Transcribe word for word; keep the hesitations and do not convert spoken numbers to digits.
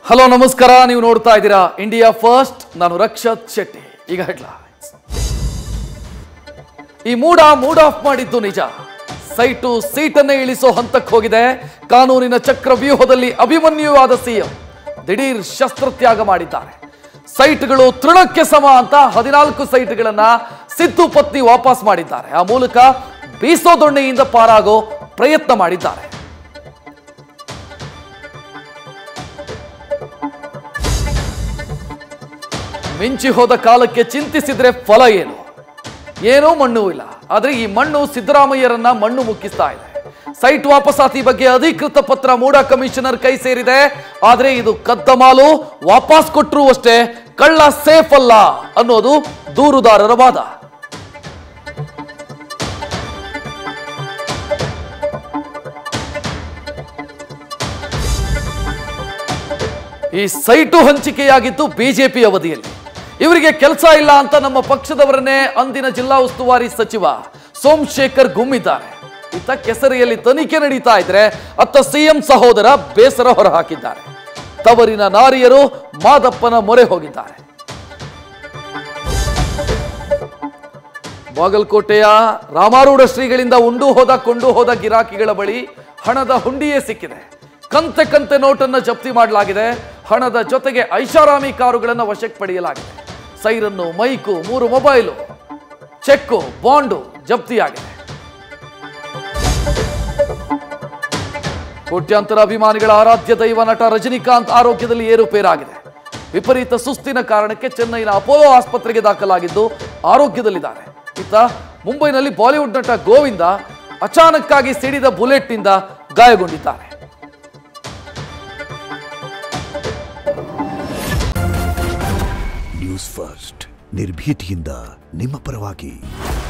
Hello ನಮಸ್ಕಾರ, ನೀವು ನೋಡ್ತಾ ಇದ್ದೀರಾ ಇಂಡಿಯಾ ಫಸ್ಟ್. ನಾನು ರಕ್ಷತ್ ಶೆಟ್ಟಿ. ಈಗ ಹೆಡ್ಲೈನ್ಸ್. ಈ ಮೂಡ ಮೂಡ್ ಆಫ್ ಮಾಡಿದ್ದು ನಿಜ. ಸೈಟು ಸೀಟನ್ನೇ ಇಳಿಸೋ ಹಂತಕ್ಕೆ ಹೋಗಿದೆ. ಕಾನೂನಿನ ಚಕ್ರವ್ಯೂಹದಲ್ಲಿ ಅಭಿಮನ್ಯುವಾದ ಸಿಎಂ ದಿಢೀರ್ ಶಸ್ತ್ರತ್ಯಾಗ ಮಾಡಿದ್ದಾರೆ. ಸೈಟ್ಗಳು ತೃಣಕ್ಕೆ ಸಮ ಅಂತ ಹದಿನಾಲ್ಕು ಸೈಟ್ಗಳನ್ನ ಸಿದ್ದು ಪತ್ನಿ ವಾಪಸ್ ಮಾಡಿದ್ದಾರೆ. ಆ ಮೂಲಕ ಬೀಸೋ ದೊಣ್ಣೆಯಿಂದ ಪಾರಾಗೋ ಪ್ರಯತ್ನ ಮಾಡಿದ್ದಾರೆ. ಮಿಂಚಿ ಹೋದ ಕಾಲಕ್ಕೆ ಚಿಂತಿಸಿದ್ರೆ ಫಲ ಏನು? ಏನೋ ಮಣ್ಣು ಇಲ್ಲ. ಆದ್ರೆ ಈ ಮಣ್ಣು ಸಿದ್ದರಾಮಯ್ಯರನ್ನ ಮಣ್ಣು ಮುಕ್ಕಿಸ್ತಾ ಇದೆ. ಸೈಟ್ ವಾಪಸಾತಿ ಬಗ್ಗೆ ಅಧಿಕೃತ ಪತ್ರ ಮೂಡಾ ಕಮಿಷನರ್ ಕೈ ಸೇರಿದೆ. ಆದ್ರೆ ಇದು ಕದ್ದ ಮಾಲು, ವಾಪಸ್ ಕೊಟ್ಟರು ಅಷ್ಟೇ, ಕಳ್ಳ ಸೇಫ್ ಅಲ್ಲ ಅನ್ನೋದು ದೂರುದಾರರ ವಾದ. ಈ ಸೈಟು ಹಂಚಿಕೆಯಾಗಿದ್ದು ಬಿಜೆಪಿ ಅವಧಿಯಲ್ಲಿ. ಇವರಿಗೆ ಕೆಲಸ ಇಲ್ಲ ಅಂತ ನಮ್ಮ ಪಕ್ಷದವರನ್ನೇ ಅಂದಿನ ಜಿಲ್ಲಾ ಉಸ್ತುವಾರಿ ಸಚಿವ ಸೋಮಶೇಖರ್ ಗುಮ್ಮಿದ್ದಾರೆ. ಇತ್ತ ಕೆಸರಿಯಲ್ಲಿ ತನಿಖೆ ನಡೀತಾ ಇದ್ರೆ ಅತ್ತ ಸಿಎಂ ಸಹೋದರ ಬೇಸರ ಹೊರಹಾಕಿದ್ದಾರೆ. ತವರಿನ ನಾರಿಯರು ಮಾದಪ್ಪನ ಮೊರೆ ಹೋಗಿದ್ದಾರೆ. ಬಾಗಲಕೋಟೆಯ ರಾಮಾರೂಢ ಶ್ರೀಗಳಿಂದ ಉಂಡು ಹೋದ ಕೊಂಡು ಹೋದ ಗಿರಾಕಿಗಳ ಬಳಿ ಹಣದ ಹುಂಡಿಯೇ ಸಿಕ್ಕಿದೆ. ಕಂತೆ ಕಂತೆ ನೋಟನ್ನು ಜಪ್ತಿ ಮಾಡಲಾಗಿದೆ. ಹಣದ ಜೊತೆಗೆ ಐಷಾರಾಮಿ ಕಾರುಗಳನ್ನು ವಶಕ್ಕೆ ಪಡೆಯಲಾಗಿದೆ. ಸೈರನ್ನು, ಮೈಕು, ಮೂರು ಮೊಬೈಲು, ಚೆಕ್ಕು, ಬಾಂಡು ಜಪ್ತಿಯಾಗಿದೆ. ಕೋಟ್ಯಾಂತರ ಅಭಿಮಾನಿಗಳ ಆರಾಧ್ಯ ದೈವ ನಟ ರಜನಿಕಾಂತ್ ಆರೋಗ್ಯದಲ್ಲಿ ಏರುಪೇರಾಗಿದೆ. ವಿಪರೀತ ಸುಸ್ತಿನ ಕಾರಣಕ್ಕೆ ಚೆನ್ನೈನ ಅಪೋಲೋ ಆಸ್ಪತ್ರೆಗೆ ದಾಖಲಾಗಿದ್ದು ಆರೋಗ್ಯದಲ್ಲಿದ್ದಾರೆ. ಇತ್ತ ಮುಂಬೈನಲ್ಲಿ ಬಾಲಿವುಡ್ ನಟ ಗೋವಿಂದ ಅಚಾನಕ್ಕಾಗಿ ಸಿಡಿದ ಬುಲೆಟ್ನಿಂದ ಗಾಯಗೊಂಡಿದ್ದಾರೆ. ನ್ಯೂಸ್ ಫಸ್ಟ್ ನಿರ್ಭೀತಿಯಿಂದ ನಿಮ್ಮ ಪರವಾಗಿ.